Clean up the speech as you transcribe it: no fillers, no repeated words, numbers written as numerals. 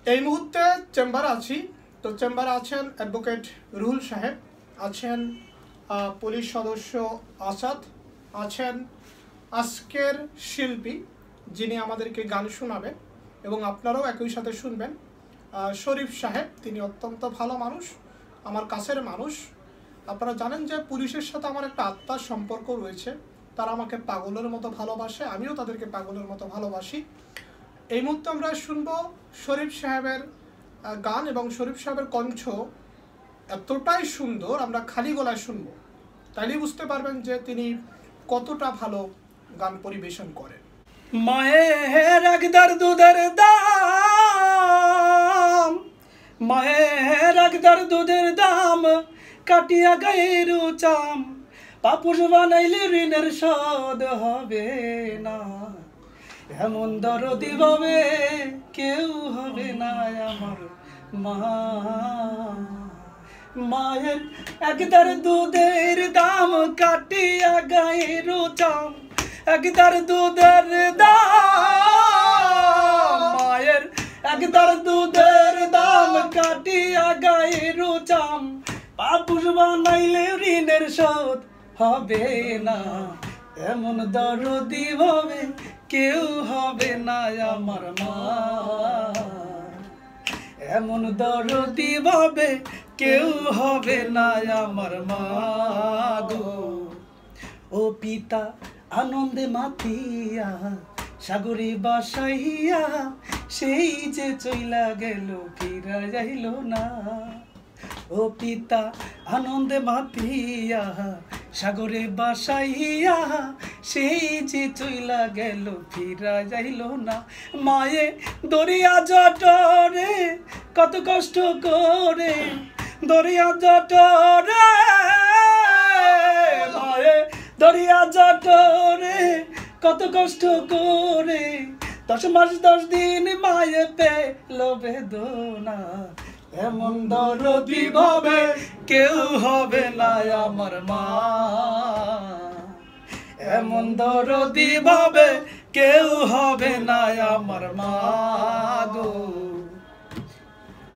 এই মুহূর্তে চেম্বারে আছি। তো চেম্বারে আছেন অ্যাডভোকেট রুহুল সাহেব, আছেন পুলিশ সদস্য আসাদ, আছেন আজকের শিল্পী যিনি আমাদেরকে গান শোনাবেন এবং আপনারাও একই সাথে শুনবেন, শরীফ সাহেব। তিনি অত্যন্ত ভালো মানুষ, আমার কাছের মানুষ। আপনারা জানেন যে পুলিশের সাথে আমার একটা আত্মার সম্পর্ক রয়েছে। তারা আমাকে পাগলের মতো ভালোবাসে, আমিও তাদেরকে পাগলের মতো ভালোবাসি। এই মুহূর্তে আমরা শুনবো শরীফ সাহেবের গান এবং শরীফ সাহেবের কণ্ঠ এতটাই সুন্দর, আমরা খালি গলায় শুনবো, তাইলেই বুঝতে পারবেন যে তিনি কতটা ভালো গান পরিবেশন করেন। মায়ের একদার দুধের দাম, মায়ের একদার দুধের দাম কাটিয়া গায়ের চাম, পাপুষ বানাইলে ঋণের শোধ হবে না, এমন দরদি ভাবে কেউ হবে না আমার মা। মায়ের একদার দুধের দাম কাটিয়া গায়ের চাম, একদার দুধের দাম, মায়ের একদার দুধের দাম কাটিয়া গায়ের চাম, পাপুষ বানাইলে ঋণের শোধ হবে না, এমন দরদি ভাবে কেউ হবে না আমার মা, এমন দরদি ভাবে কেউ হবে না আমার মা গো। ও পিতা আনন্দে মাতিয়া সাগরে বাসাইয়া, সেই যে চইলা গেল ফিরা যাইল না। ও পিতা আনন্দে মাতিয়া সাগরে বাসাইয়া, সেই যে চইলা গেল ফিরা যাইল না। মায়ে দরিয়া জটরে কত কষ্ট করে, দরিয়া জটরে, মায়ে দরিয়া জটরে কত কষ্ট করে, 10 মাস 10 দিন মায়ে পেল বেদনা, এমন দরদি ভাবে কেউ হবে না আমার মা, এমন দরদি ভাবে কেউ হবে না আমার মা গো।